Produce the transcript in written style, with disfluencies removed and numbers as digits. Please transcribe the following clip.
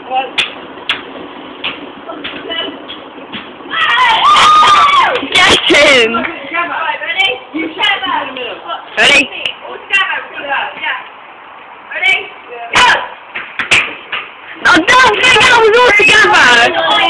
Jackson! Right, ready? You together. Ready? All together. Yeah. Ready? Go! No, don't think I was all together!